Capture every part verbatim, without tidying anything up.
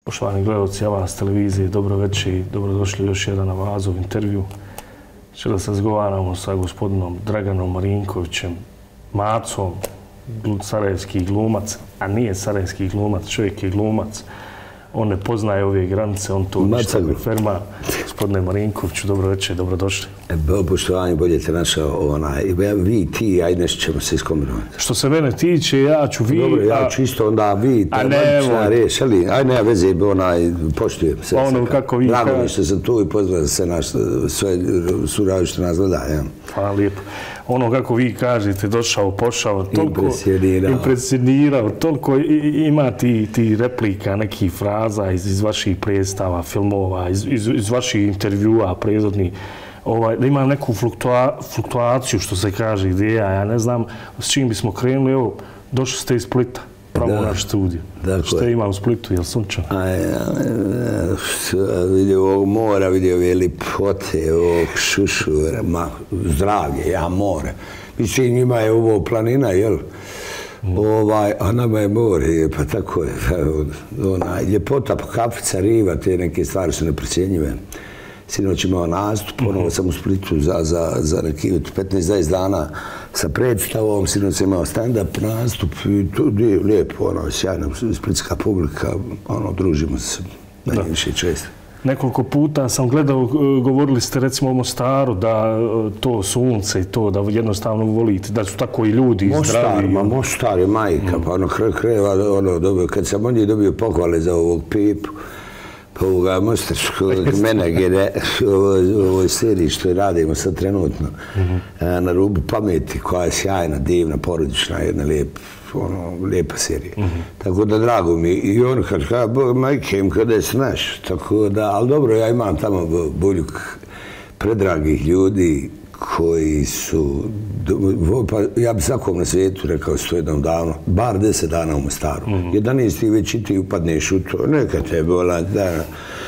Poštovani gledalci Avaz televizije, dobro večer i dobrodošli u još jedan Avazov intervju. Žele se razgovaramo sa gospodinom Draganom Marinkovićem, Macom, sarajevski glumac, a nije sarajevski glumac, čovjek je glumac. On ne poznaje ove granice, on to ništa ne ferma. Gospodine Marinkoviću, dobro večer, dobrodošli. Poštovanje, bolje te našao, vi, ti, ajde nešto ćemo se iskombinati. Što se mene tiče, ja ću vi... Dobro, ja ću isto onda vi, a ne, ali ajde nema veze, poštujem se. Ono kako vi... Drago mi što sam tu i pozdravim se naš, sve surađu što nas gleda. Hvala lijepo. Ono kako vi kažete, došao, pošao, toliko impresionirao, toliko ima ti replika, nekih fraza iz vaših predstava, filmova, iz vaših intervjua prethodnih, da imam neku fluktuaciju, što se kaže, ideja, ja ne znam s čim bismo krenuli, evo, došli ste iz Splita, pravo u naš studiju. Što ima u Splitu, je li sunčano? Vidio ovog mora, vidio ove lipote, ovog šušura, zdravlje, ja more. Mislim, njima je ovo planina, jel? A nama je more, pa tako je. Ljepota, kafica, riva, te neke stvari su neprocjenjive. Sinoć imao nastup, ponovo sam u Splitu za neki petnaest dvadeset dana sa predstavom, sinoć sam imao stand-up nastup i to je lijepo, sjajna splitska publika, družimo se najviše često. Nekoliko puta sam gledao, govorili ste recimo o Mostaru, da to sunce i to, da jednostavno volite, da su tako i ljudi zdravi. Mostar, Mostar je majka, pa ono kreva, kad sam on je dobio pohvale za ovog Pipu, pa ovoga mostarskog menadžera u ovoj seriji što radimo sad trenutno na rubu pameti, koja je sjajna, divna, porodična, jedna lijepa serija. Tako da drago mi. I on kad kada, majke im kada je snaš. Tako da, ali dobro, ja imam tamo buljuk predragih ljudi koji su, pa ja bi svakom na svijetu rekao sto jednom davno, bar deset dana u Mostaru. jedanaest ti već i ti upadneš u to, neka te bola, da,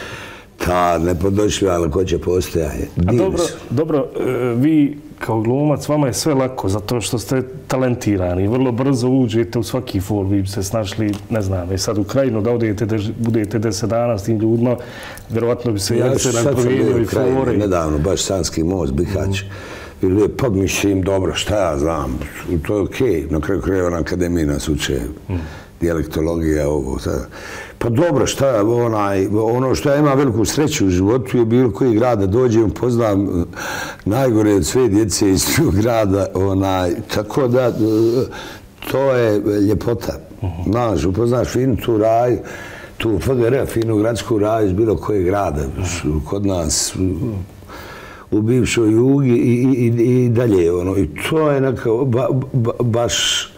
ta nepodošljiva lakoća postojanja. Dobro, dobro, vi kao glumac, vama je sve lako, zato što ste talentirani, vrlo brzo uđete u svaki for, vi bi se snašli, ne znam, i sad u Krajinu da odete, da budete deset dana s tim ljudima, vjerovatno bi se jak se nam provijenio i fore. Nedavno, baš Sanski most, Bihać, pa mislim, dobro, šta ja znam, to je okej, na kraju krajeva na akademiji nas uče dijalektologija, ovo, pa dobro, šta je, ono što ja imam veliku sreću u životu je bilo koji grad da dođem, poznam najgore od sve djece iz tog grada, tako da to je ljepota. Znaš, upoznaš finu tu raj, tu F G R, finu gradsku raj iz bilo koje grada, kod nas, u bivšoj Jugi i dalje. I to je neka baš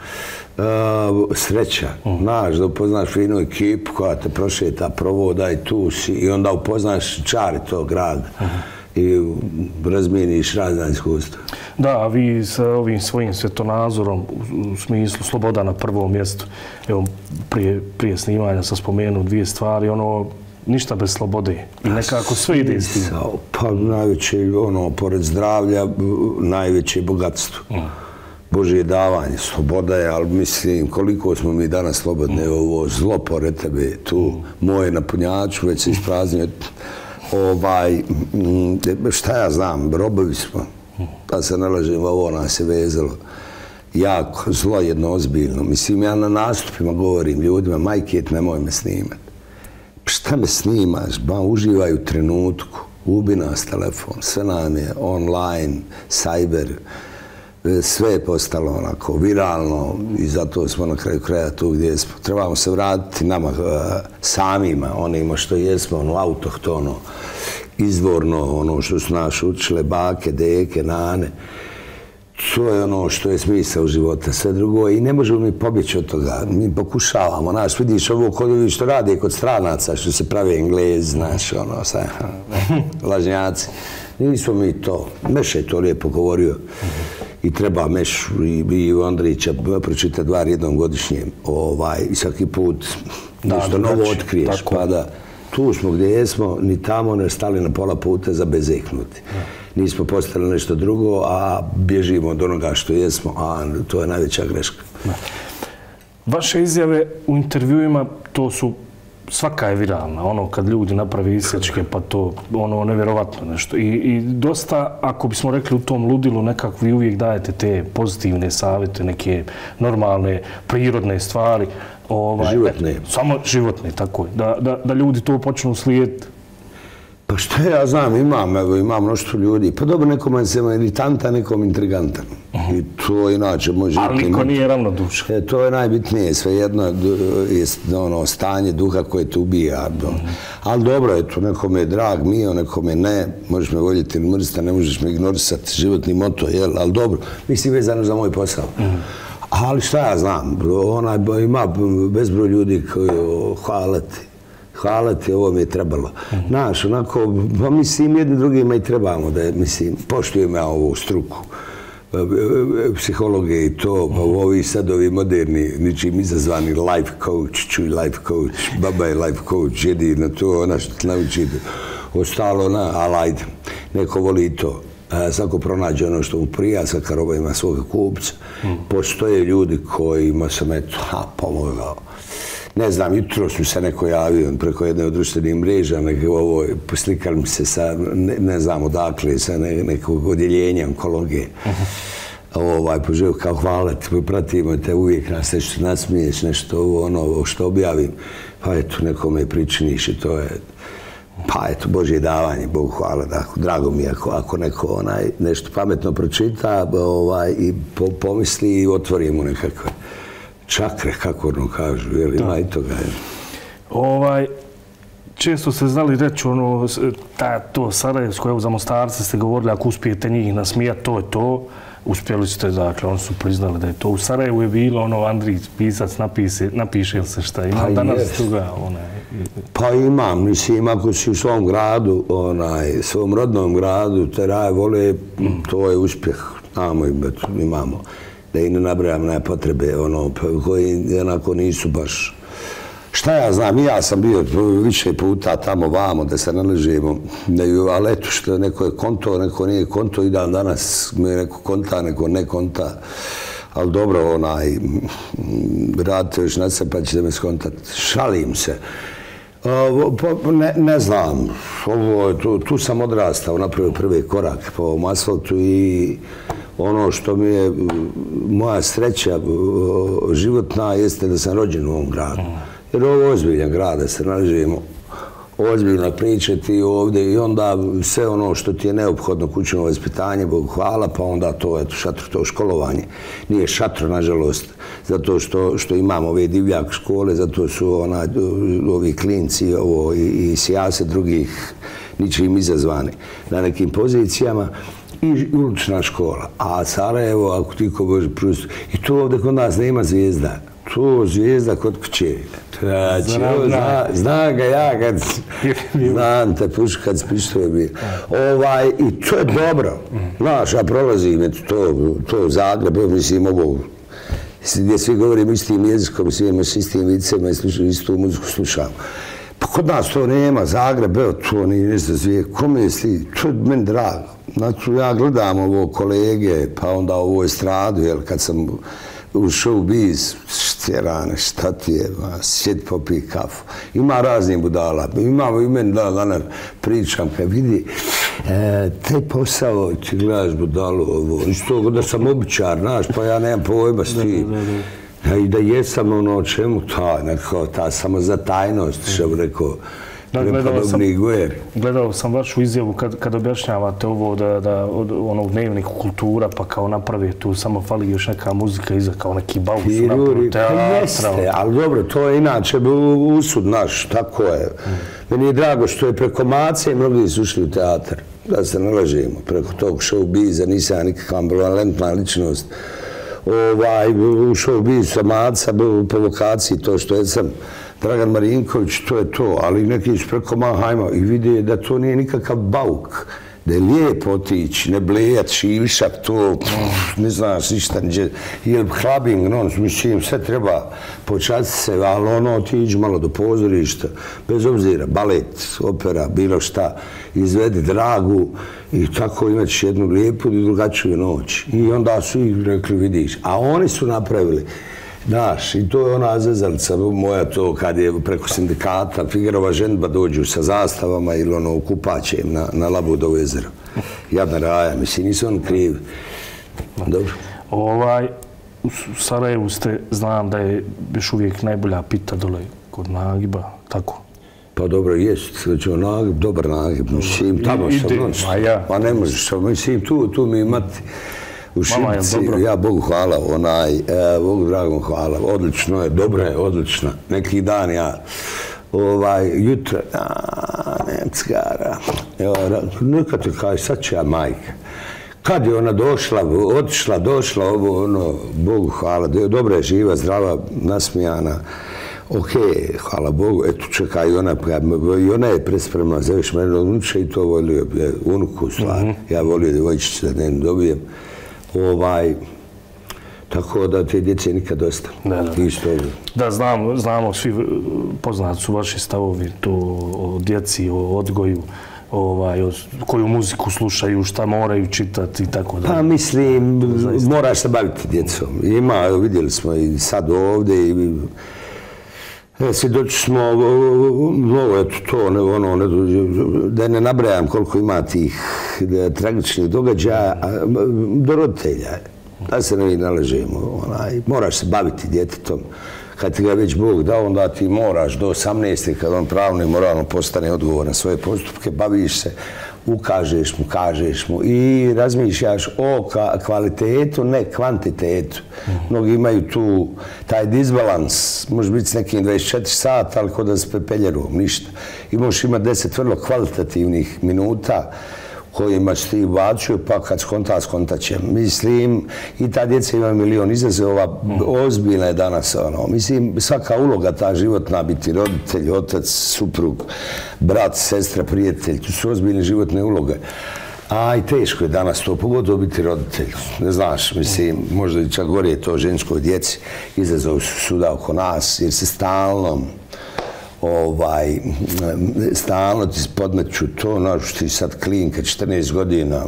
sreća, znaš, da upoznaš finu ekipu koja te prošeta, provoda i tu si i onda upoznaš čari tog grada i razmijeniš razna iskustva. Da, a vi sa ovim svojim svjetonazorom u smislu sloboda na prvom mjestu, evo prije snimanja sam spomenuo dvije stvari, ono, ništa bez slobode i nekako sve ide s tim. Pa najveće, ono, pored zdravlja, najveće bogatstvo. Božje davanje, sloboda je, ali mislim koliko smo mi danas slobodni, ovo zlo pored tebe, tu moje napunjaču, već se ispraznio, ovaj, šta ja znam, robovi smo, pa se nalažem, ovo nas je vezalo, jako zlo jedno ozbiljno, mislim ja na nastupima govorim ljudima, majket, nemoj me snimati, šta me snimaš, ba uživaj u trenutku, ubi nas telefon, sve nam je online, cyber, sve je postalo onako viralno i zato smo na kraju kraja tu gdje smo. Trebamo se vratiti nama samima, onima što jesmo, ono autohtono, izvorno, ono što su naš učile, bake, deke, nane. To je ono što je smisao života, sve drugo i ne možemo mi pobjeći od toga. Mi pokušavamo, znaš, vidiš ovo kod ljudi što rade kod stranaca, što se prave Englezi, znaš, ono, sad, lažnjaci. Nismo mi to. Meša je to lijepo govorio i treba Mešu i Andrića pročitati dva jednom godišnjem i svaki put nešto novo otkriješ. Pa da tu smo gdje jesmo, ni tamo ne stali na pola puta za bezeknuti. Nismo postali nešto drugo, a bježimo od onoga što jesmo, a to je najveća greška. Vaše izjave u intervjuima, to su svaka je viralna, ono kad ljudi naprave isječke pa to, ono, nevjerovatno nešto. I, i dosta, ako bismo rekli u tom ludilu, nekako vi uvijek dajete te pozitivne savjete, neke normalne, prirodne stvari. Ovaj, životne. E, samo životne, tako je. Da, da, da ljudi to počnu slijediti. Pa što ja znam, imam, evo, imam mnoštvo ljudi. Pa dobro, nekom se iritantan, nekom intrigantan. I to inače može... Ali niko nije ravnodušan. E, to je najbitnije, svejedno je ono, stanje duha koje te ubija. Mm -hmm. Ali dobro, eto, nekom je drag, mio, nekom je ne, možeš me voljeti ili mrziti, ne možeš me ignorisati, životni moto, jel? Ali dobro, mislim vezano za moj posao. Mm -hmm. Ali šta ja znam, onaj, ima bezbroj ljudi koji hvala ti. Hvala ti, ovo mi je trebalo. Znaš, onako, pa mislim, jedni drugima i trebamo da, mislim, poštujem ja ovu struku. Psihologe i to, pa ovi sad ovi moderni, ničim izazvani life coach, čuj life coach, baba je life coach, jedino to, ona što ti naučite. Ostalo, na, ali ajde, neko voli to. Svako pronađe ono što mu prija, svaka roba ima svoga kupca. Postoje ljudi kojima sam, eto, ha, pomogao. Ne znam, jutro su se neko javio preko jedne od društvenih mreža, ovo, poslikali mi se sa, ne, ne znam odakle, sa ne, nekog odjeljenja onkologije. Uh-huh. Ovaj, poželio kao hvala ti, pratimo te, uvijek nas nešto nasmiješ, nešto ovo, ono, što objavim. Pa eto, nekome pričiniš i to je, pa eto, Božje davanje, Bogu hvala, da, drago mi je ako, ako neko onaj, nešto pametno pročita ovaj, i po, pomisli i otvori mu nekakve čakre, kako ono kažu, jel ima i toga. Ovaj, često ste znali reći ono, ta, to Sarajevsko, evo za Mostarce ste govorili, ako uspijete njih nasmijati, to je to. Uspjeli ste, dakle, oni su priznali da je to. U Sarajevu je bilo ono, Andrij pisac napise, napiše li se šta ima pa danas jest. Toga, onaj. Pa imam, mislim, ako si u svom gradu, onaj, svom rodnom gradu, te raje vole, mm. to je uspjeh. Znamo i imamo. Da i ne nabrajam na potrebe, ono, koji onako nisu baš... Šta ja znam, ja sam bio više puta tamo vamo da se naležimo, ali eto što neko je konto, neko nije konto i dan danas me neko konta, neko ne konta. Ali dobro, onaj, radite još na se pa ćete me skontati. Šalim se. Ne, ne znam, ovo, tu, tu sam odrastao, napravio prvi korak po ovom asfaltu i ono što mi je moja sreća životna jeste da sam rođen u ovom gradu. Jer ovo je ozbiljan grad, da se nalazimo, ozbiljno pričati ovdje i onda sve ono što ti je neophodno, kućno vaspitanje, Bog hvala, pa onda to, eto, šatro, to školovanje. Nije šatro, nažalost, zato što, što imamo ove divljak škole, zato su ona, ovi klinci ovo, i, i sjase drugih ničim izazvani na nekim pozicijama. I ulična škola. A Sarajevo, ako ti ko Bože prosto, i tu ovdje kod nas nema zvijezda. Tu zvijezda kod kuće. Znam ga ja kad... Znam te pušu kad spištuje bi. Ovaj, i to je dobro. Znaš, ja prolazim to, to Zagreb, mislim ovo, gdje svi govorim istim jezikom, svi imamo s istim vicema i istu muziku slušamo. Pa kod nas to nema, Zagreb, evo, to nije nešto zvije, kome je sli, to je meni drago. Znači, ja gledam ovo kolege, pa onda ovo estradu, jer kad sam u showbiz, štjerane, šta ti je, sjedi popij kafu. Ima raznih budala, imamo i meni da danas pričam, kad vidi, e, te posao, ti gledaš budalu ovo, isto da sam običar, znaš, pa ja nemam pojma s ti. Ja, i da jesam ono o čemu ta, neko, ta samozatajnost, što bi rekao, da, gledao, sam, gledao sam vašu izjavu kad, kad objašnjavate ovo da, da od onog dnevnika kultura, pa kao napravi tu, samo fali još neka muzika iza, kao neki baus su napravi teatra. Jeste, ali dobro, to je inače usud naš, tako je. Mm. Meni je drago što je preko Mace mnogi su ušli u teatar, da se nalažimo, preko tog showbiza, nisam ja nikakva ambivalentna ličnost. Ovaj, u showbizu sa Maca, po lokaciji, to što je sam Dragan Marinković, to je to, ali neki su preko Mahajma i vide da to nije nikakav bauk, da je lijepo otići, ne blejat, šivšak, to, ne znaš ništa, ili hlabing, no, mislim, sve treba počasti se, ali ono, otići malo do pozorišta, bez obzira, balet, opera, bilo šta, izvedi dragu i tako imaš jednu lijepu i drugačiju noć. I onda su ih rekli, vidiš, a oni su napravili Znaš, i to je ona zezalica moja to kad je preko sindikata Figarova ženba dođu sa zastavama ili ono kupaćem na, na Labudovo jezero. Jadna raja, mislim, nisu oni krivi. Dobro. Ovaj, u Sarajevu ste, znam da je još uvijek najbolja pita dole kod nagiba, tako? Pa dobro, jest, nagib, dobar nagib, mislim, tamo sam noć. Pa ne možeš, mislim, tu, tu mi imati u Šibici, ja Bogu hvala, onaj, Bogu dragom hvala, odlično je, dobro je, odlično. Neki dan ja, ovaj, jutro, a, nem cigara, nekad ti kaj, sad će ja majka. Kad je ona došla, otišla, došla, ovo, ono, Bogu hvala, dobra je živa, zdrava, nasmijana. Ok, hvala Bogu, eto čekaj, ona, i ona je prespremna za još mene unuče i to volio, unuku stvar. Ja volio djevojčicu da ne dobijem. Ovaj, tako da te djece nikad dosta. Da, znamo, svi poznati su vaši stavovi to o djeci, o odgoju, koju muziku slušaju, šta moraju čitati i tako dalje. Pa mislim, moraš se baviti djecom. Ima, vidjeli smo i sad ovdje i svjedoči smo, mnogo je to, ono, da ne nabrajam koliko ima tih tragičnih događaja, do roditelja, da se ne nalažemo, moraš se baviti djetetom. Kad ti ga već Bog dao, onda ti moraš do osamnaeste, kad on pravno i moralno postane odgovor na svoje postupke, baviš se, ukažeš mu, kažeš mu i razmišljaš o kvalitetu, ne kvantitetu. Mnogi imaju tu taj disbalans, može biti s nekim dvadeset četiri sata, ali kod da s pepeljerom, ništa. I možeš imati deset vrlo kvalitativnih minuta kojima si ti ubačio, pa kad skonta, skontat će. Mislim, i ta djeca ima milion izazova, ozbiljna je danas, ono. Mislim, svaka uloga ta životna, biti roditelj, otac, suprug, brat, sestra, prijatelj, to su ozbiljne životne uloge. A i teško je danas to, pogotovo biti roditelj. Ne znaš, mislim, možda i čak gore je to ženskoj djeci, izazovi su svuda oko nas, jer se stalno ovaj, stalno ti podmeću to, znaš, ti sad klinka, četrnaest godina,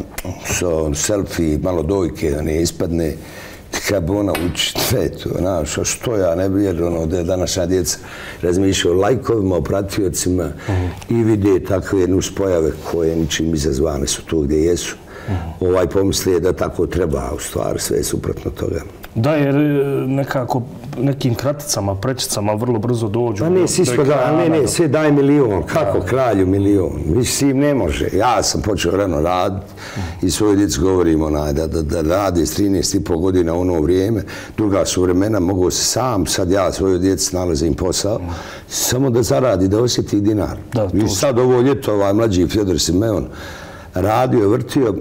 selfie, malo dojke, da ne ispadne, ti kada ona uči sve to, znaš, a što ja ne bi, jer ono, da je današnja djeca razmišljaju o lajkovima, o pratiocima i vide takve nuspojave koje ničim izazvane su tu gdje jesu. Ovaj pomisli je da tako treba, a u stvari sve je suprotno toga. Da, jer nekako nekim kraticama, prečicama vrlo brzo dođu. Pa ne, svi smo da, ne, ne, sve daj milion, kako kralju milion, mislim ne može. Ja sam počeo rano raditi i svojoj djeci govorim onaj, da radi s trinaest i pol godina u ono vrijeme, druga su vremena, mogu se sam, sad ja svojoj djeci nalazim posao, samo da zaradi, da osjeti dinar. I sad ovo ljeto, ovaj mlađi Fjodor Simeon, radio, vrtio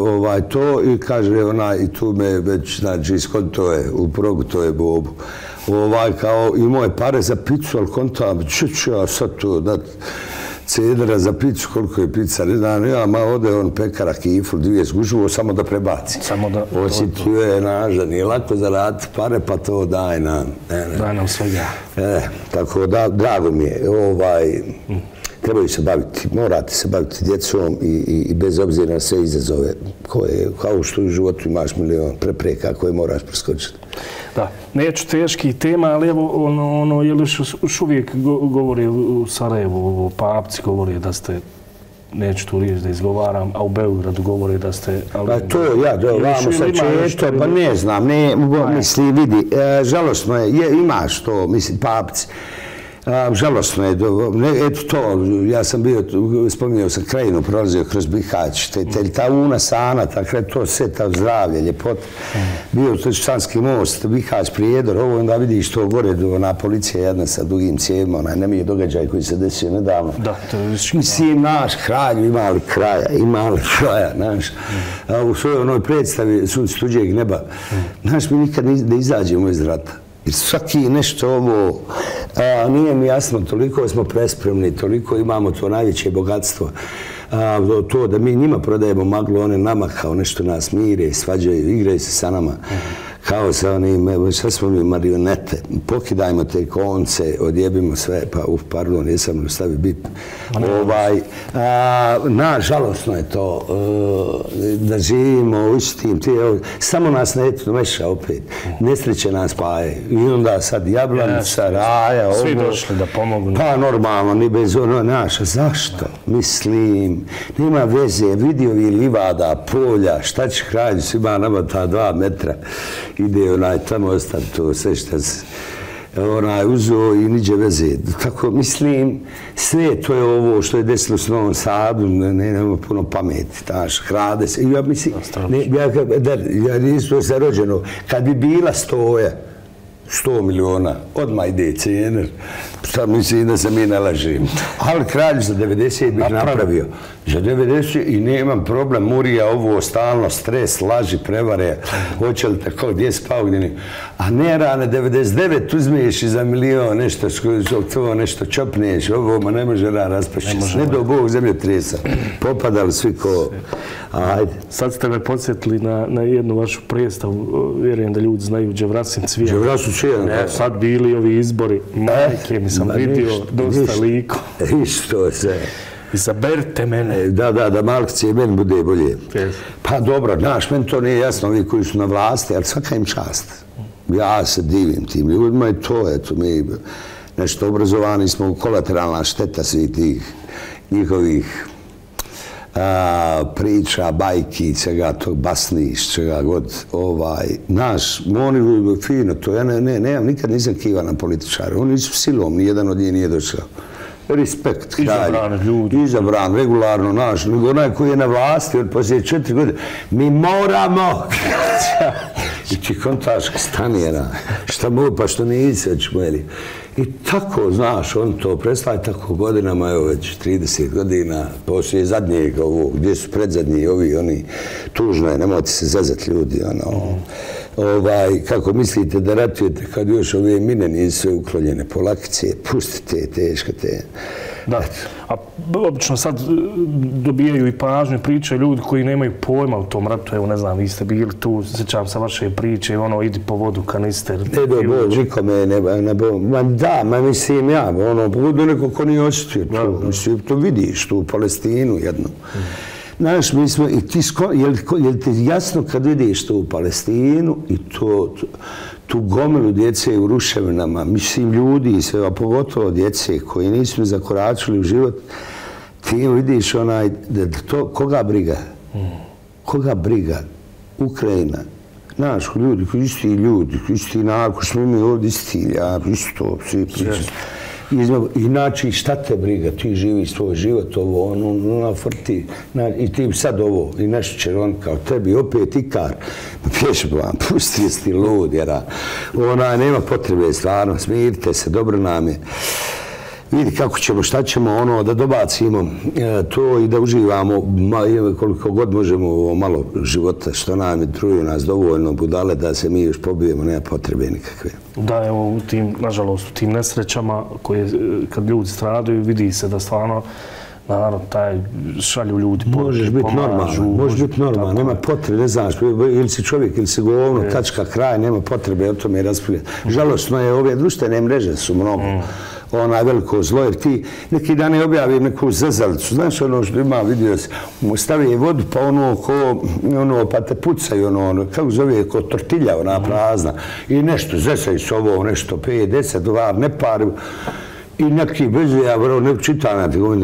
to i kaže onaj, i tu me već, znači, iskod to je, u progu to je Bobu. Ovaj, kao, i moje pare za picu, ali kontam, čuću ja sad to, dat, cedera za picu, koliko je pica, ne znam, ja, ma ode on pekara kifru, dvije zgužuvo, samo da prebaci. Samo da... Osjetio je naža, nije lako zaraditi pare, pa to daj nam. Daj nam svega. E, tako da, drago mi je, ovaj... Trebaju se baviti, morate se baviti djecom i bez obzira na sve izazove koje, kao što u životu imaš milion prepreka koje moraš preskočiti. Da, neću teških tema, ali evo, ono, je li još uvijek govori u Sarajevu, papci govori da ste, neću tu riječ da izgovaram, a u Beogradu govori da ste... Pa to ja, vamo sad često, pa ne znam, ne, misli, vidi, žalostno je, imaš to, mislim, papci. Žalostno je, eto to, ja sam bio, spominjao sam Krajinu, prolazio kroz Bihać, ta una sana, tako to sve, ta zdravlje, ljepota. Bio to Čanski most, Bihać, Prijedor, ovo onda vidiš to gore, ona policija jedna sa dugim cijevima, onaj nemije događaj koji se desio nedavno. Da, to je viški. Mislim, naš kralj, ima li kraja, ima li kraja, znaš. U svojoj onoj predstavi Sunce tuđeg neba, znaš, mi nikad ne izađemo iz rata. Jer svaki nešto ovo, nije mi jasno, toliko smo prespremni, toliko imamo to najveće bogatstvo, to da mi njima prodajemo maglu, one nama kao nešto nas mire, svađaju, igraju se sa nama. kao sa onim, evo, šta smo mi marionete, pokidajmo te konce, odjebimo sve, pa, uf, pardon, jesam li stavi bit. Ovaj, a, nažalostno je to, uh, da živimo u istim, ti, evo, samo nas ne eto meša opet, nesreće nas paje. I onda sad Jablanica, Raja, ovo. Svi došli da pomogu. Pa normalno, ni bez ono naša. Zašto? Mislim, nema veze, vidio vi livada, polja, šta će hraniti, svima nama ta dva metra. Ide onaj, tamo ostane to, sve šta se onaj uzeo i niđe veze. Tako, mislim, sve to je ovo što je desilo s Novom Sadu, ne, nema puno pameti, taš, hrade se. Ja mislim, ne, ja, da, ja nisam se rođeno, kad bi bila stoja, sto miliona, odmah ide cijener. Sad mislim da se mi ne lažim. Ali kralj za devedeset bih napravio. Za devedeset i nemam problem. Murija, ovo, stalno, stres, laži, prevare. Hoće li tako, gdje spao, gdje ne. A ne rane, devedeset devet uzmiješ i za milion, nešto, to nešto čopniješ, ovo, ma ne može ran raspašći. Ne do Bog zemlje tresa. Popadali svi ko... Ajde. Sad ste me podsjetili na, na jednu vašu predstavu. Vjerujem da ljudi znaju Đevrasin cvijet. Đevrasin cvijet. Ne, sad bili ovi izbori. Majke mi sam vidio dosta liko. Išto se. Izaberite mene. Da, da, da Malkice i meni bude bolje. Pa dobro, znaš, meni to nije jasno, ovi koji su na vlasti, ali svaka im čast. Ja se divim tim ljudima i to, eto, mi nešto obrazovani smo, kolateralna šteta svih tih njihovih a, priča, bajki, čega to basniš, čega god, ovaj, naš, oni fino to, ja ne, ne, nemam, nikad nisam kiva na političare, oni nisu silom, nijedan od njih nije došao. Respekt, kralj. Izabran ljudi. Izabran, regularno, naš, nego onaj koji je na vlasti od poslije četiri godine, mi moramo, i ti kontaš stanjera, šta mogu, pa što nisi, čmeli. I tako, znaš, on to predstavlja tako godinama, evo već trideset godina, poslije zadnjeg ovog, gdje su predzadnji ovi, oni, tužno je, nemojte se zezati ljudi, ono, ovaj, kako mislite da ratujete kad još ove mine nisu sve uklonjene, polakice, pustite, teško te. Da, a obično sad dobijaju i pažnju, pričaju ljudi koji nemaju pojma u tom ratu, evo ne znam, vi ste bili tu, sjećam se vaše priče, ono, idi po vodu, kanister. Ne do Bog, nikome ne, ne bo, ma da, ma mislim ja, ono, pogodu neko ko nije osjetio to, mislim, to vidiš, tu u Palestinu jednu. Znaš, mi smo, i ti, je li ti jasno kad vidiš to u Palestinu i to, tu gomilu djece u ruševinama, mislim, ljudi i sve, a pogotovo djece koji nisu zakoračili u život, ti vidiš onaj, da to, koga briga? Koga briga? Ukrajina. Znaš, ljudi, isti ljudi, isti narod, ko smo mi ovdje isti, ja, isto, svi pričaju. Inači, šta te briga, ti živiš svoj život, ovo, ono, ono, frti, i ti sad ovo, i nešto će on kao tebi, opet ikar, pješ vam, pusti jesi ti lud, jer ona, nema potrebe, stvarno, smirite se, dobro nam je. Vidi kako ćemo, šta ćemo, ono, da dobacimo to i da uživamo koliko god možemo ovo malo života, što nam je truju nas dovoljno budale da se mi još pobijemo, nema potrebe nikakve. Da, evo, u tim, nažalost, u tim nesrećama koje, kad ljudi stradaju, vidi se da stvarno narod taj šalju ljudi pomažu. Možeš biti normalan, možeš biti normalan, nema potrebe, ne znaš, ili si čovjek, ili si govno, tačka, kraj, nema potrebe o tome raspravljati. Žalostno je, ove društvene mreže su mnogo. Onaj veliko zlo, jer ti neki dan je objavio neku zazalicu, znaš ono što ima, vidio se, stavi je vodu pa ono ko, ono, pa te pucaju, ono, kako zove, ko tortilja, ona prazna, i nešto, zesaju s ovo, nešto, pet, deset, dva, ne pari, i neki bez, ja vrlo ne čitam,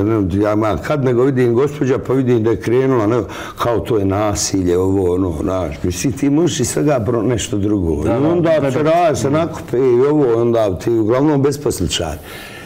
ja kad nego vidim gospođa, pa vidim da je krenula, kao to je nasilje, ovo, ono, znaš, mislim, ti možeš i svega nešto drugo. I onda se rade, se nakupe i ovo, onda ti uglavnom besposličari.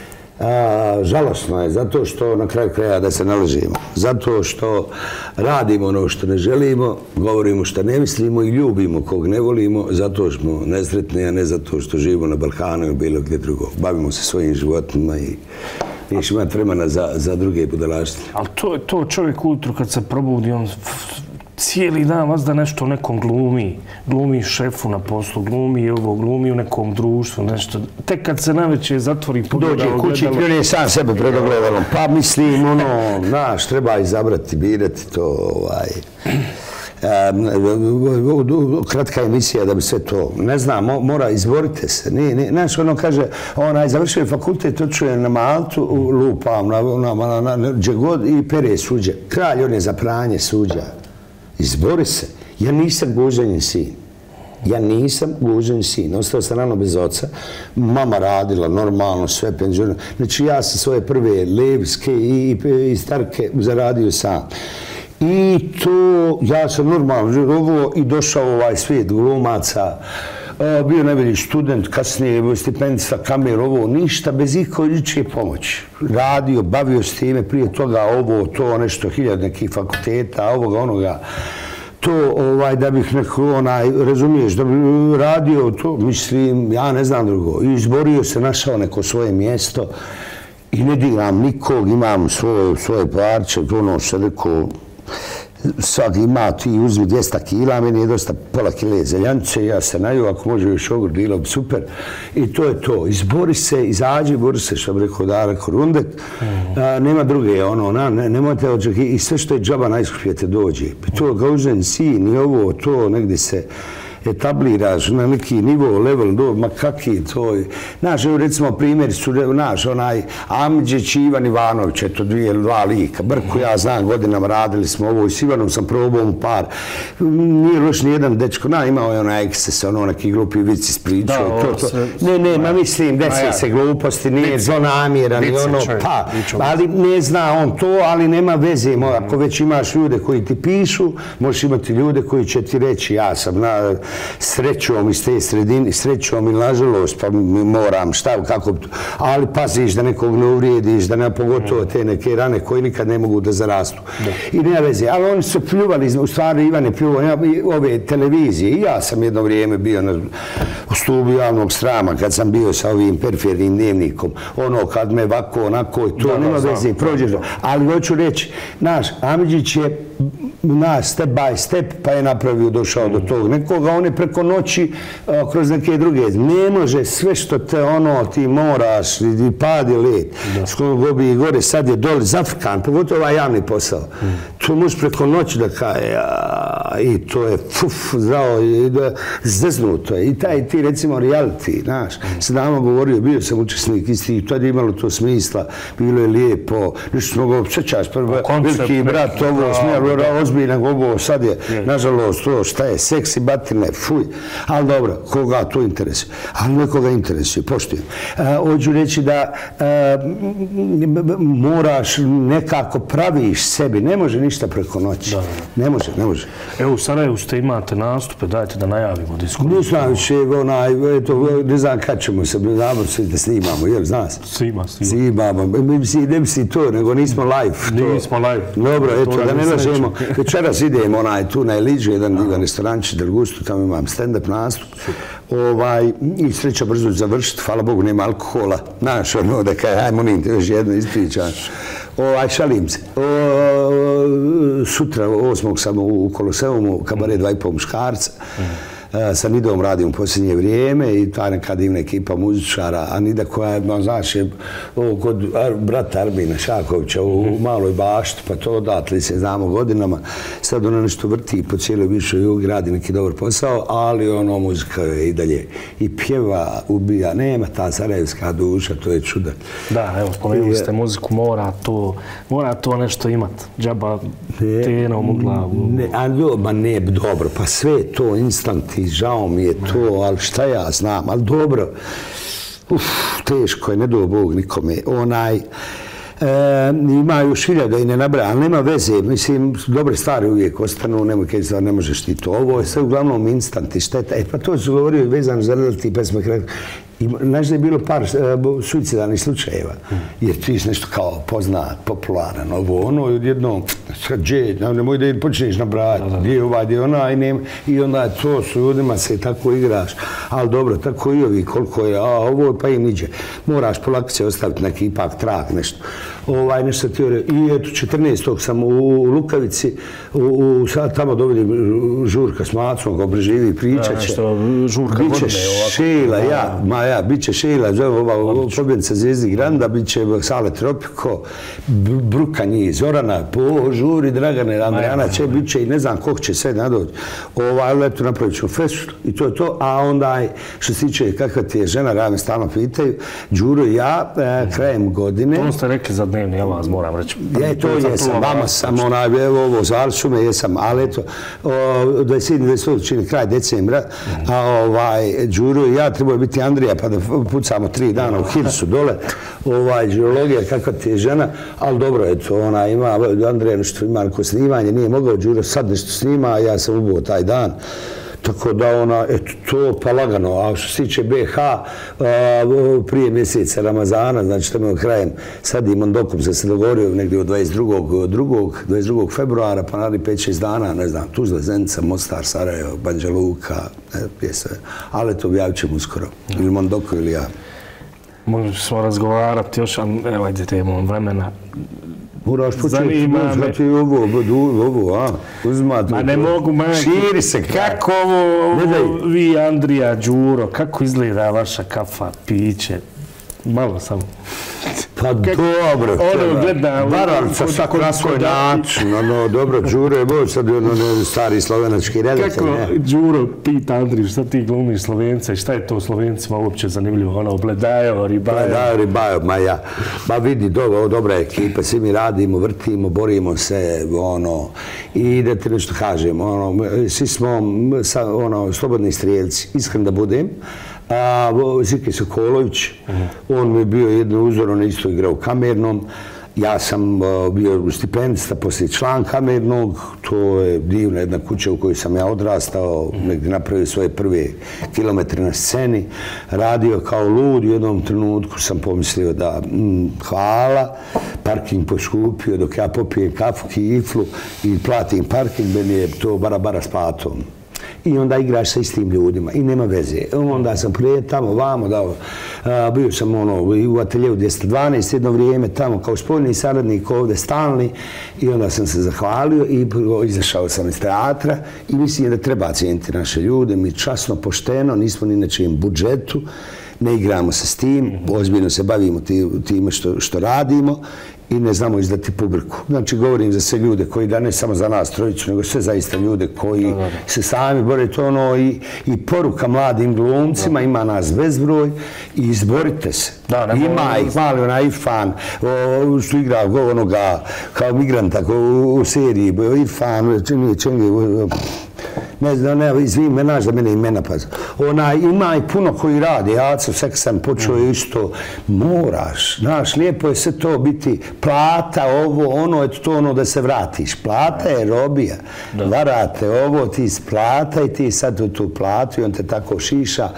Žalostno je, zato što na kraju kraja da se nalažimo, zato što radimo ono što ne želimo, govorimo što ne mislimo i ljubimo kog ne volimo, zato smo nesretni, a ne zato što živimo na Balkanu ili bilo gdje drugo. Bavimo se svojim životima i neš imati vremena za druge budalaštine. Ali to čovjek ujutru kad se probudi, on cijeli dan vas da nešto nekom glumi, glumi šefu na poslu, glumi ovo, glumi u nekom društvu, nešto. Tek kad se najveće zatvori pogledalo... Dođe kući i pljune sam sebe pred ogledalom. Pa mislim, ono, znaš, treba izabrati, birati to, ovaj... kratka emisija da bi sve to, ne znam, mora, izborite se. Znaš, ono kaže, onaj, završio je fakultet, očuje na Maltu, lupam, na gdje god i pere suđe. Kralj, on je za pranje suđa. Izbori se. Ja nisam guženjen sin. Ja nisam guženjen sin. Ostao sam rano bez oca. Mama radila normalno, sve penzionirano. Znači, ja sam svoje prve levske i starke zaradio sam. I to, ja sam normalno žirovo i došao ovaj svijet glumaca. Bio najbolji student, kasnije stipendista, kamer, ovo, ništa, bez ikoličije pomoći. Radio, bavio s time, prije toga ovo, to, nešto, hiljad nekih fakulteta, ovoga, onoga. To, da bih neko, onaj, razumiješ, da bih radio to, mislim, ja ne znam drugo. I izborio se, našao neko svoje mjesto i ne diram nikog, imam svoje parče, ono što rekao, svak ima ti uzmi dvjesto kila, meni je dosta pola kile zeljance, ja se naju, ako može još ogr, bilo bi super. I to je to. Izbori se, izađi, bori se, što bi rekao Dara Korundek. Nema druge, ono, nemojte očekivati. I sve što je džaba najskuplje te dođe. To gaužen sin i ovo, to negdje se etabliraš na neki nivo, level, do, ma kakvi to je. Znaš, recimo, primjer su, znaš, onaj Amidžić i Ivan Ivanović, eto, dvije ili dva lika. Brko, ja znam, godinama radili smo ovo i s Ivanom sam probao mu par. Nije loš nijedan dečko, na, imao je onaj ekses, ono, neki glupi vici spričao. Ne, ne, ma mislim, desi se gluposti, nije zlonamjeran i ono, pa, ali ne zna on to, ali nema veze. Ako već imaš ljude koji ti pišu, možeš imati ljude koji će ti reći, ja sam na srećom iz te sredine, srećom i nažalost, pa moram, šta, kako, ali paziš da nekog ne uvrijediš, da ne pogotovo te neke rane koje nikad ne mogu da zarastu. I nema veze, ali oni su pljuvali, u stvari Ivan je pljuvao ove televizije i ja sam jedno vrijeme bio u stubu javnog srama kad sam bio sa ovim perifernim dnevnikom, ono kad me ovako, onako i to, nema veze, prođeš. Ali hoću reći, naš Amidžić je naš step by step pa je napravio, došao do tog nekoga, on je preko noći kroz neke druge. Ne može sve što te ono ti moraš i padi let, skoro gobi i gore, sad je dole zafrkan, pogotovo ovaj javni posao. To možeš preko noći da kaje i to je fuf, zao, zdeznuto je. I taj ti recimo reality, znaš, sam davno govorio, bio sam učesnik isti i tad je imalo to smisla, bilo je lijepo, nešto smo ga obsećaš, veliki brat, ovo, smijalo, ozbiljno, ovo, sad je, nažalost, to šta je, seksi batine, fuj, ali dobro, koga to interesuje, ali nekoga interesuje, poštujem. Hoću reći da moraš nekako praviš sebi, ne može ništa preko noći, ne može, ne može. Evo u Sarajevu ste imate nastupe, dajte da najavimo diskusiju. Ne znam više, ne znam kad ćemo se, znamo svi da snimamo, jel, zna se? Svima, svima. Snimamo, ne misli to, nego nismo live. Nismo live. Dobro, eto, da ne lažemo, večeras idemo tu na Eliđu, jedan restorančić Del Gusto, tamo imam stand-up nastup. I sreća brzo završiti, hvala Bogu, nema alkohola. Znaš, ono da kaj, hajmo nim te još jedno ispričam. Šalim se. Sutra, osmog sam u Koloseumu, kabaret dva i pol muškarca. Sa Nidom radim u posljednje vrijeme i ta neka divna ekipa muzičara, a Nida koja je, znaš, je kod brata Arbina Šakovića u Maloj Bašti, pa to odatle se znamo godinama. Sad ona nešto vrti po cijeloj višoj jugi, radi neki dobar posao, ali ono, muzika je i dalje i pjeva, ubija, nema ta sarajevska duša, to je čuda. Da, evo, spomenuli ste muziku, mora to, mora to nešto imat, džaba tenom u glavu. Ma ne, dobro, pa sve to instant i žao mi je to, ali šta ja znam, ali dobro, uf, teško je, ne do Bog nikome, onaj, ima još hiljada i ne nabraja, ali nema veze, mislim, dobre stvari uvijek ostanu, nemoj kaj stvar, ne možeš ti to, ovo je sve uglavnom instant i šteta, e pa to su govorio i vezano za reality pesme, znaš da je bilo par suicidalnih slučajeva, jer ti si nešto kao poznat, popularan, ovo, ono, odjednom, gdje, nemoj da počneš nabrajati, gdje je ovaj, gdje je onaj, i onda to su ljudima se tako igraš, ali dobro, tako i ovi, koliko je, a ovo pa im iđe, moraš polako se ostaviti neki ipak trak, nešto, ovaj, nešto teorije, i eto, četrnaestog sam u Lukavici, sad tamo dovodim Žurka s Macom, kao preživi pričat će, Žurka godine, Šila, ja, ma ja, bit će Šejla, pobjednica Zvijezdi Granda, bit će Sale Tropiko, Brukanji, Zorana, Žuri, Dragane, Andrijana, će, bit će i ne znam kog će sve nadoći. Ali eto, napravit ću festu i to je to. A onda, što se tiče kakva ti je žena, rada me stalno pitaju, Đuro i ja, krajem godine... To ste rekli za dnevni, ja vas moram reći. Je, to jesam, vama sam, onaj, evo ovo, zvali su me, jesam, ali eto, dvadeset sedmi dvadeset osmi čini kraj decembra, a ovaj, Đuro i ja trebaju biti Andrija, pa da pucamo tri dana u Hirsu dole, ovaj, đurologija, kakva ti je žena, ali dobro, eto, ona ima, Andrija nešto ima neko snimanje, nije mogao, Đuro sad nešto snima, a ja sam ubo taj dan. Tako da ona, eto to, pa lagano, a što se tiče B H, prije mjeseca Ramazana, znači tamo krajem, sad imam dokum, sam se dogovorio negdje od dvadeset drugog februara, pa naravno pet šest dana, ne znam, Tuzla, Zenica, Mostar, Sarajevo, Banja Luka, ne sve, ali to objavit ćemo uskoro, ili Mondoko ili ja. Možemo smo razgovarati još, evo ajde, imamo vremena. Moraš početi uzmati ovo, ovo, a, uzmati. Ma ne mogu, majke. Širi se. Kako ovo, vi, Andrija, Đuro, kako izgleda vaša kafa, piće? Malo samo. Pa dobro. Ono gleda... Varalica sa kraskoj način. Ono, dobro, Đuro je bolj sad ono stari slovenački redatelj. Kako Đuro pita Andriju, šta ti glumiš Slovence, šta je to Slovencima uopće zanimljivo? Ono, Bledajo, Ribajo. Bledajo, Ribajo, ma ja. Ma vidi, dobra ekipa, svi mi radimo, vrtimo, borimo se, ono, i da ti nešto kažem, ono, svi smo, ono, slobodni strijelci, iskren da budem. Ziki Sokolović, on mi je bio jedan uzor, on je isto igrao kamernom. Ja sam bio stipendista, poslije član kamernog, to je divna jedna kuća u kojoj sam ja odrastao, negdje napravio svoje prve kilometre na sceni, radio kao lud, u jednom trenutku sam pomislio da hvala, parking poskupio dok ja popijem kafu, kiflu i platim parking, meni je to bara bara s platom. I onda igraš sa istim ljudima i nema veze. Onda sam prije tamo, vamo, dao, bio sam u ateljevu dvjesto dvanaest jedno vrijeme tamo kao spoljni saradnik ovdje stalni i onda sam se zahvalio i izašao sam iz teatra i mislim da treba cijeniti naše ljude, mi časno, pošteno, nismo ni na čijem budžetu, ne igramo se s tim, ozbiljno se bavimo time što radimo i ne znamo izdati publiku. Znači, govorim za sve ljude koji, da ne samo za nas trojicu, nego sve zaista ljude koji se sami bore to ono i poruka mladim glumcima, ima nas bezbroj i izborite se. Ima ih, mali onaj Irfan, što igra onoga kao migranta u seriji, Irfan, čengi, ne znam, ne, izvim, menaš da mene imena pazi. Ona, ima i puno koji rade, ja sam sam počeo isto, moraš, znaš, lijepo je sve to biti plata, ovo, ono, eto to ono da se vratiš. Plata je robija, varate ovo, ti iz plata i ti sad u tu platu i on te tako šiša.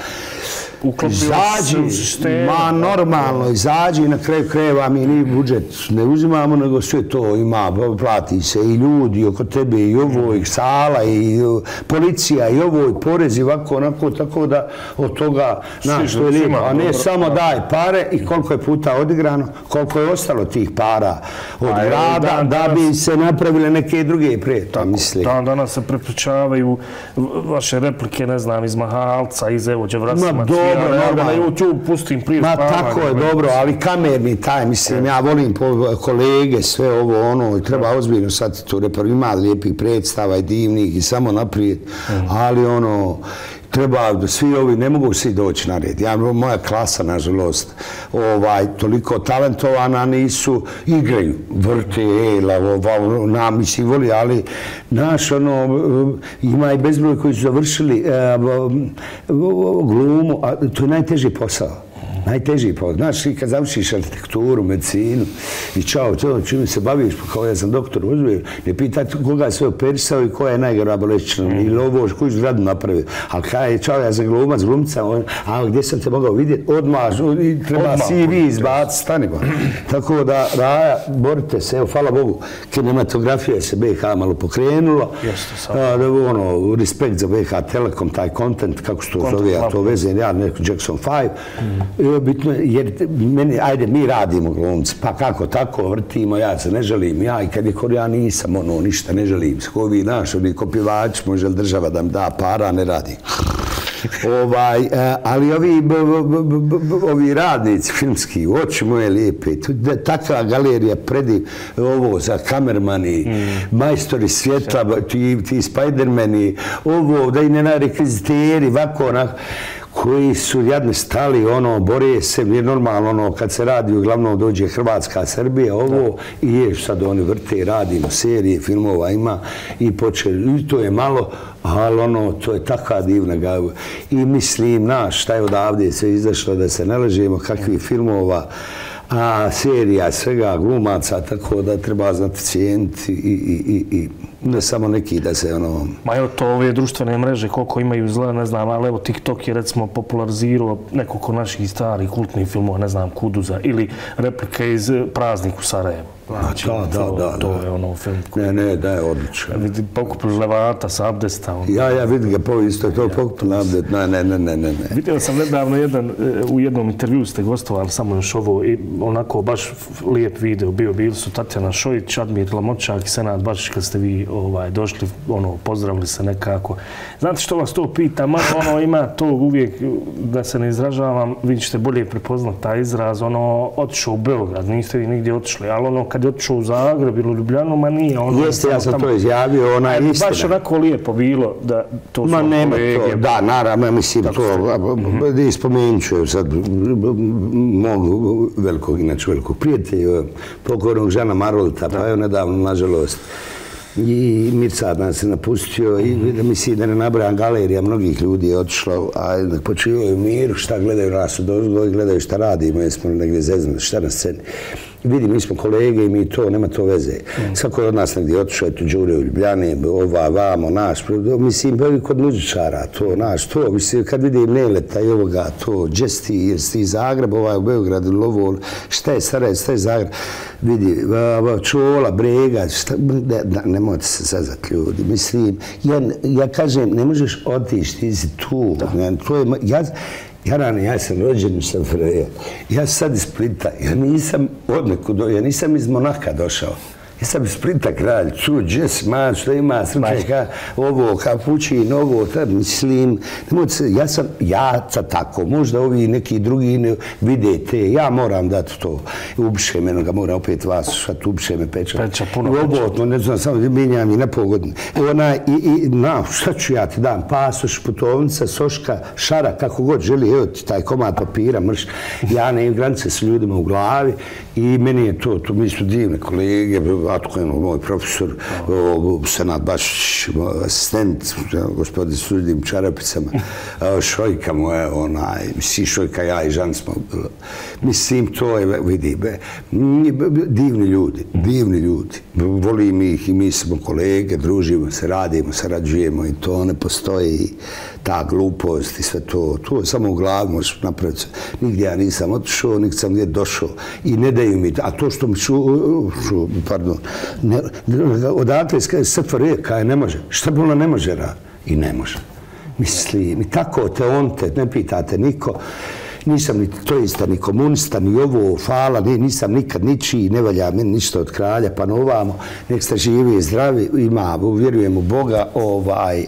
Izađi, ma normalno, izađi i na kraju krajeva mi ni budžet ne uzimamo, nego sve to ima, plati se i ljudi oko tebe i ovo, i sala, i policija, i ovo, i porezi, ovako, onako, tako da od toga, znaš, to je lijepo, a ne samo daj pare i koliko je puta odigrano, koliko je ostalo tih para od grada, da bi se napravile neke druge prije, to misli. Dan danas se prepričavaju vaše replike, ne znam, iz Mahalca, iz Evo Đevrasima, na YouTube pustim prije spavanja. Ma tako je dobro, ali kamerni taj, mislim, ja volim kolege, sve ovo ono, i treba ozbiljno sad to repar, ima lijepih predstava i divnih i samo naprijed, ali ono, treba da svi ovi, ne mogu svi doći na red. Ja, moja klasa, nažalost, ovaj, toliko talentovana nisu, igraju, vrte, ela, nam misli voli, ali naš, ono, ima i bezbroj koji su završili glumu, a to je najteži posao. Najteži posao. Znaš, i kad završiš arhitekturu, medicinu i čao, to čime se baviš, kao ja sam doktor uzbio, ne pitati koga je sve operisao i koja je najgora bolestina ili ovo, koju zgradu napravio. Ali kada je čao, ja sam glumac, glumca, a gdje sam te mogao vidjeti, odmah, treba C V izbaciti, stani ba. Tako da, Raja, borite se, evo, hvala Bogu, kinematografija se B H malo pokrenula. Ono, respekt za B H Telekom, taj content, kako se to zove, a to veze, ja neko Jackson five. Bitno je, jer ajde, mi radimo glumci, pa kako tako vrtimo, ja se ne želim, ja i kad je kod ja nisam, ono, ništa ne želim se, ko vi naš, oni kopjevač, može li država da mi da para, ne radi. Ali ovi radnici filmski, oči moje lijepe, takva galerija prediv, ovo za kamermani, majstori svjetla, ti Spidermani, ovo, da i ne na rekviziteri, ovako, onako, koji su jadni stali, ono, bore se, je normalno, ono, kad se radi, uglavnom dođe Hrvatska, Srbija, ovo, i je sad oni vrte, radimo serije, filmova ima, i počeli, i to je malo, ali ono, to je takva divna gava. I mislim, naš, šta je odavde sve izašlo, da se ne ležemo, kakvih filmova, a serija, svega, glumaca, tako da treba znati cijeniti i ne samo neki da se ono... Ma evo to ove društvene mreže, koliko imaju zle, ne znam, ali evo TikTok je recimo popularizirao nekoliko naših starih kultnih filmova, ne znam, Kuduza, ili replike iz Praznik u Sarajevu. Znači, to je ono film koji... Ne, ne, da je odlično. Vidi, pokupili Levata sa Abdesta. Ja, ja vidim ga po isto, to pokupili Abdest, ne, ne, ne, ne, ne. Vidio sam nedavno jedan, u jednom intervju ste gostovali samo još ovo, i onako baš lijep video bio, bili su Tatjana Šojić, Admir Lamočak i Senad Bačić, kad ste vi došli, ono, pozdravili se nekako. Znate što vas to pita, malo ono ima to uvijek, da se ne izražavam, vi ćete bolje prepoznati taj izraz, ono, otišao u Beograd, niste vi nigdje otišli, ali ono, kad je otišao u Zagreb ili u Ljubljanu, ma nije ono... Jeste, ja sam to izjavio, ona je istina. Baš onako lijepo bilo da to su kolege... Da, naravno, mislim, to, ispomenut ću sad mog velikog, inače velikog prijatelja, pokojnog Žana Marolta, pa evo nedavno, nažalost, i Mircad nas se napustio i mislim da ne nabrajam, galerija mnogih ljudi je otišlo, a počivaju u miru, šta gledaju nas od ozgo i gledaju šta radimo, jesmo negdje zeznali, šta na sceni. Vidi, mi smo kolege i mi to, nema to veze. Svako je od nas negdje otišao, eto, Đure u Ljubljani, ova, vamo, naš, mislim, bili kod muzičara, to, naš, to, mislim, kad vidim Neleta i ovoga, to, Džesti, jesi iz Zagreba, ovaj u Beogradu, Lovol, šta je Sarajevo, šta je Zagreb, vidi, Čola, Brega, šta, nemojte se sazati ljudi, mislim, ja kažem, ne možeš otići, ti si tu, to je, ja, Jarane, ja sam rođen u Sanfreja. Ja sad iz Splita. Ja nisam odnekud, ja nisam iz Monaka došao. Ja sam iz Splita kralj, ču, džes, man, što ima, srčeka, ovo, kapućin, ovo, mislim, nemojte se, ja sam, ja sam tako, možda ovi neki drugi ne vidite, ja moram dati to, ubiše me, ga moram opet vas, šat, ubiše me, peča. Peča, puno peča. Obotno, ne znam, samo minjam i na pol godine. Evo, ona, i, na, šta ću ja ti dam, pasoš, putovnica, soška, šara, kako god želi, evo ti taj komad papira, mrš, ja ne imam granice s ljudima u glavi i meni je to, to mi su divne kolege, Atko je moj profesor, Senad Bašić, asistent, gospodin s Sudim Čarapicama, Šojka moja, onaj, mislim, Šojka, ja i Žan smo, mislim, to je, vidi, divni ljudi, divni ljudi, volim ih i mi smo kolege, družimo se, radimo, sarađujemo i to ne postoji ta glupost i sve to, to je samo u glavi možeš napraviti. Nigdje ja nisam otišao, nigdje sam gdje došao i ne daju mi, a to što mi ču, ču pardon, odakle S F R E kaj ne može, šta bi ona ne može raditi? I ne može. Mislim, i tako te on te, ne pitate niko, nisam ni toista, ni komunista, ni ovo, fala, nisam nikad ničiji, ne valja meni ništa od kralja, pa novamo, nek ste živi i zdravi, ima, vjerujem u Boga, ovaj,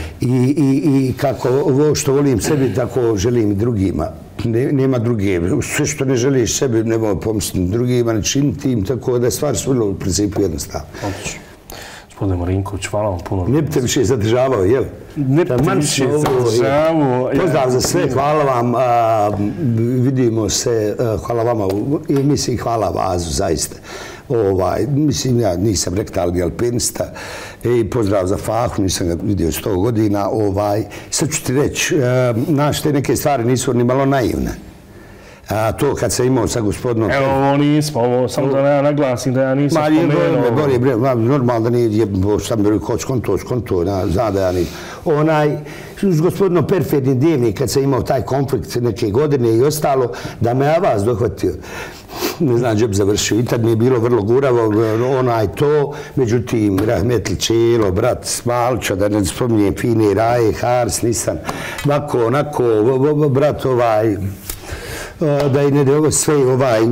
i kako ovo što volim sebi, tako želim i drugima. Nema druge, sve što ne želiš sebi, nemoj pomisliti drugima, ne činiti im, tako da je stvar svilo u principu jednostavno. Odlično. Gospodine Marinković, hvala vam puno. Ne bi te više zadržavao, jel? Ne bi te više zadržavao. Pozdrav za sve, hvala vam, vidimo se, hvala vama i mislim hvala Vazu, zaista. Mislim, ja nisam rektalni alpinista i pozdrav za Fahu, nisam ga vidio sto godina. Sad ću ti reći, znaš, te neke stvari nisu ni malo naivne. A to kad sam imao sa gospodinom... Evo, ovo nismo, ovo samo da ja naglasim da ja nisam spomenuo. Bolje, bolje, normalno da nije, šta mi rekao, skonto, skonto, zna da ja nisam. Onaj, s gospodinom Perfetnim divnim, kad sam imao taj konflikt neke godine i ostalo, da me Avaz dohvatio. Ne znam, gdje bi završio. I tad mi je bilo vrlo guravo, onaj to, međutim, Rahmetli Čelo, brat Smalča, da ne spominjem, Fine Raje, Hars, nisam, ovako, onako, brat ovaj... da i ne sve ovaj,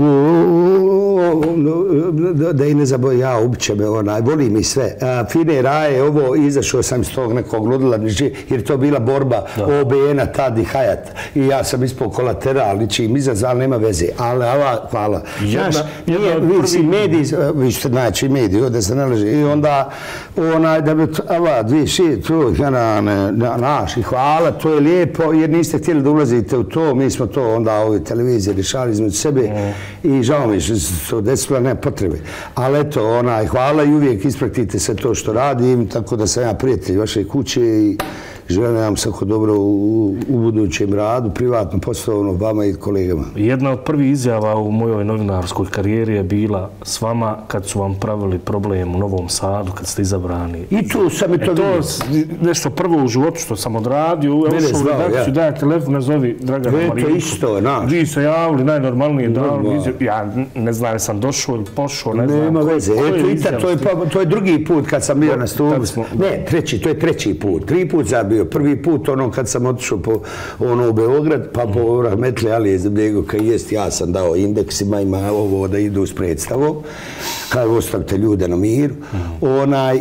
da i ne zaboja, ja ubiće me onaj, boli mi sve. Fine raje, ovo, izašao sam iz tog nekog ludila, jer to bila borba O B N-a, tad i Hayat. I ja sam ispao kolateral, čim izazval, nema veze. Ali, hvala. Znaš, vi si mediji, vi ste znači mediji, ovdje se nalaži. I onda, onaj, da bi, ova, dvije, šest, tu, naši, hvala, to je lijepo, jer niste htjeli da ulazite u to, mi smo to onda ove televizije rješali između sebe i žao mi što se to desilo, nema potrebe. Ali eto, onaj, hvala i uvijek ispratite se to što radim, tako da sam ja prijatelj vaše kuće i želim vam svako dobro u budućem radu, privatno, poslovno, vama i kolegama. Jedna od prvih izjava u mojoj novinarskoj karijeri je bila s vama kad su vam pravili problem u Novom Sadu, kad ste izabrani. I tu sam i to vidio. Nešto prvo u životu što sam odradio, ušao u redakciju, daj telefon, nazovi Dragana Mariniku. To isto, naš. Vi se javili, najnormalnije dali izjavu. Ja ne znam, ja sam došao ili pošao, ne znam. Nema veze. To je drugi put kad sam bio na stupu. Ne, treći, to je treći put. Tri put sam bio. Prvi put, ono, kad sam otišao po, ono, u Beograd, pa po Rahmetli Alije Izetbegovića, kad jest, ja sam dao indeksima, ima ovo da idu s predstavom, kad ostavite ljude na miru. Onaj,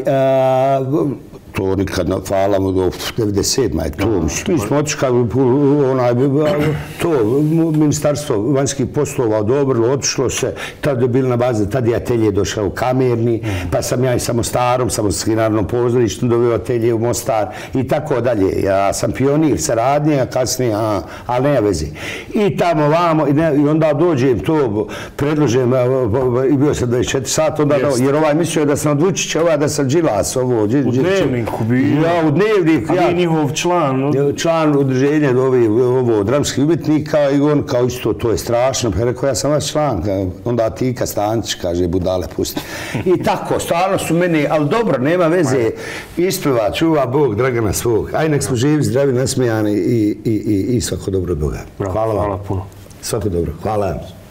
to nikad, hvala mu, do devedeset sedma je to. Mi smo otišli, onaj, to, ministarstvo vanjskih poslova odobrilo, otišlo se, tad je bilo na bazi, tad je atelje došao u Kamerni, pa sam ja i samo starom, samo s Narodnom pozorištem doveo atelje u Mostar i tako dalje. Ja sam pionir saradnje, a kasnije, ali nema veze. I tamo vamo, i onda dođem to, predložem, i bio sam dvadeset četiri sata, jer ovaj mislio da sam od Vučića, ovaj da sam Đilas, ovo, u dnevniku bio. Ja, u dnevniku. A vi njihov član? Član udruženja ovo dramskih umjetnika i on kao isto, to je strašno. Pa je rekao, ja sam vaš član. Onda Tika Stančić kaže, budale, pusti. I tako, stvarno su meni, ali dobro, nema veze. Ispeva, čuva Bog Dragana svog. Aj, nek smo živi, zdravi, nasmijani i svako dobro od Boga. Hvala vam. Hvala puno. Svako dobro. Hvala vam.